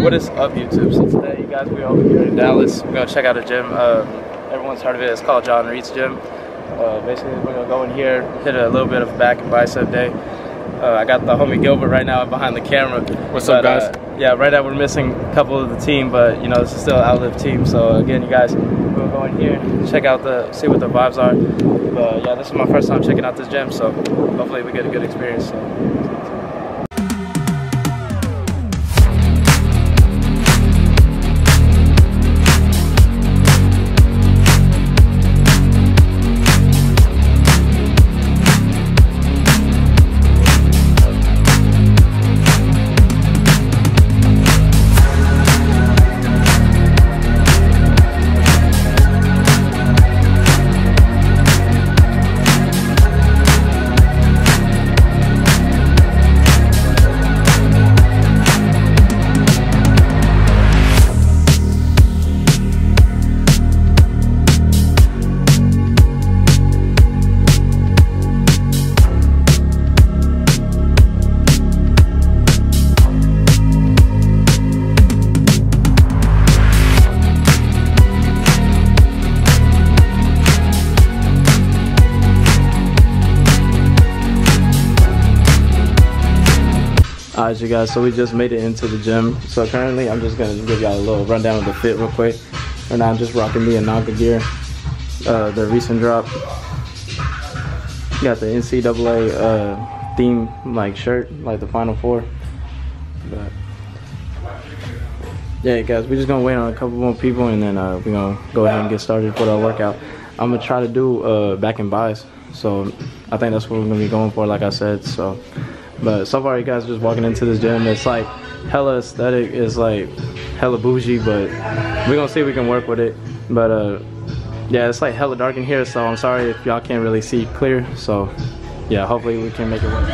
What is up, YouTube? So today, you guys, we're over here in Dallas. We're gonna check out a gym. Everyone's heard of it. It's called John Reed's Gym. Basically, we're gonna go in here, hit a little bit of back and bicep day. I got the homie Gilbert right now behind the camera. What's up, guys? Yeah, right now we're missing a couple of the team, but you know, this is still an outlive team. So again, you guys, we're gonna go in here, check out see what the vibes are. But yeah, this is my first time checking out this gym, so hopefully we get a good experience. So. Alright, you guys, so we just made it into the gym. So currently I'm just gonna give y'all a little rundown of the fit real quick. Right now I'm just rocking the Anaka gear, the recent drop. Got the NCAA theme like shirt, like the Final Four. But yeah, guys, we're just gonna wait on a couple more people and then we're gonna go ahead and get started with our workout. I'm gonna try to do back and buys, so I think that's what we're gonna be going for, like I said. So. But so far, you guys just walking into this gym. It's like hella aesthetic. It's like hella bougie, but we're gonna see if we can work with it. But yeah, it's like hella dark in here, so I'm sorry if y'all can't really see clear. So yeah, hopefully we can make it work.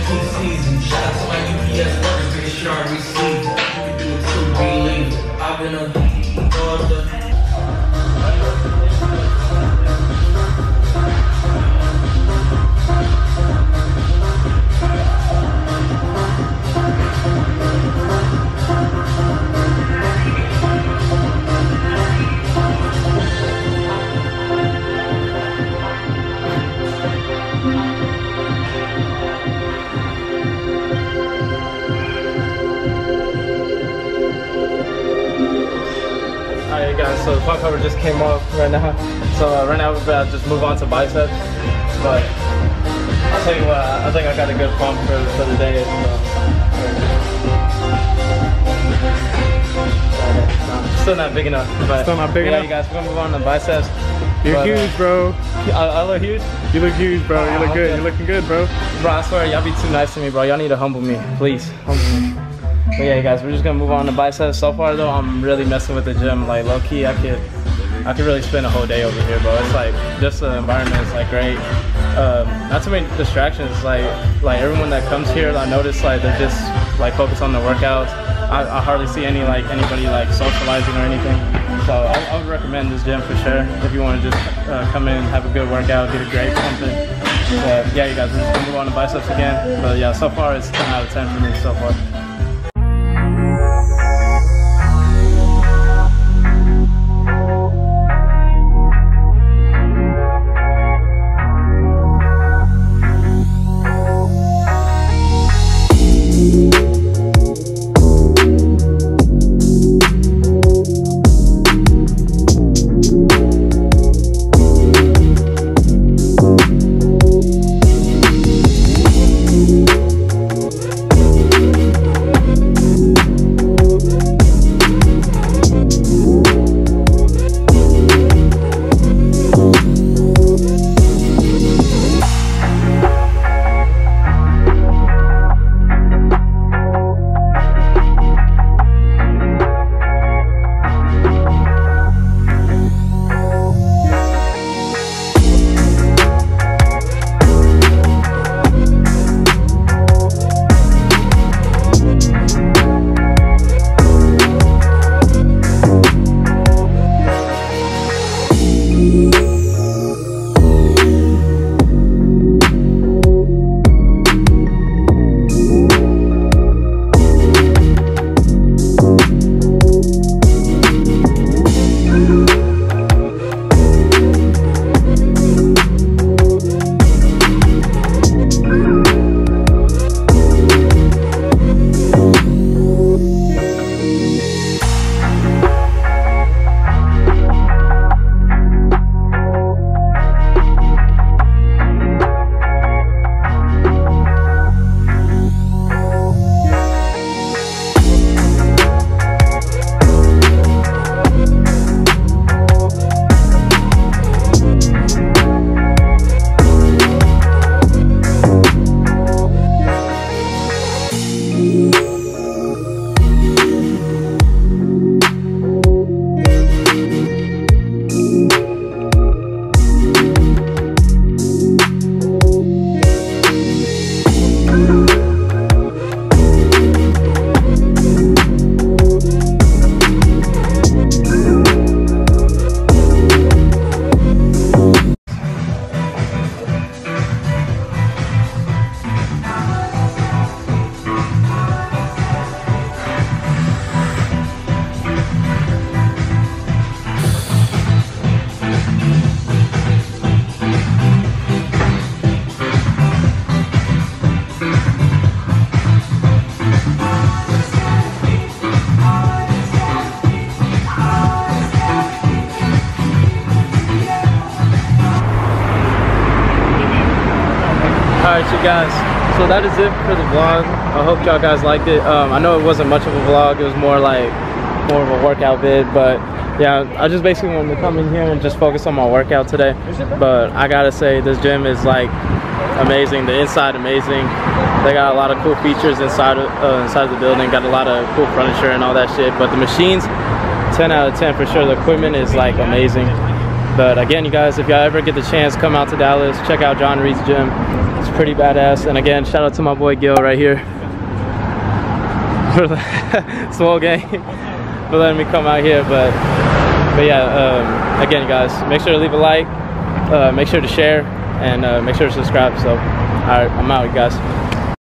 peak season. Shout out to my UPS workers, make sure I receive. You can do it too, believe it. I've been a daughter. Alright guys, so the pump cover just came off right now. So right now we're about to just move on to biceps. But I'll tell you what, I think I got a good pump for the day. So. Still not big enough. But still not big enough? You guys, we're gonna move on to biceps. You're huge, bro. I look huge? You look huge, bro. You look good. You're looking good, bro. Bro, I swear, y'all be too nice to me, bro. Y'all need to humble me. Please, humble me. But yeah, guys, we're just gonna move on to biceps. So far though, I'm really messing with the gym. Like low key, I could really spend a whole day over here, bro. It's like just the environment is like great. Not too many distractions. Like everyone that comes here, I notice like they're just like focused on the workouts. I hardly see anybody like socializing or anything. So I would recommend this gym for sure if you want to just come in, have a good workout, get a great pumping. Yeah, you guys, we're just gonna move on to biceps again. But yeah, so far it's 10 out of 10 for me so far. Alright you guys, so that is it for the vlog. I hope y'all guys liked it. I know it wasn't much of a vlog, it was more of a workout vid, but yeah, I just basically wanted to come in here and just focus on my workout today. But I gotta say, this gym is like amazing, the inside amazing. They got a lot of cool features inside of the building, got a lot of cool furniture and all that shit, but the machines, 10 out of 10 for sure. The equipment is like amazing. But again, you guys, if y'all ever get the chance, come out to Dallas, check out John Reed's gym. It's pretty badass. And again, shout out to my boy Gil right here for the small gang for letting me come out here. But yeah, again, guys, make sure to leave a like, make sure to share, and make sure to subscribe. So, all right, I'm out, guys.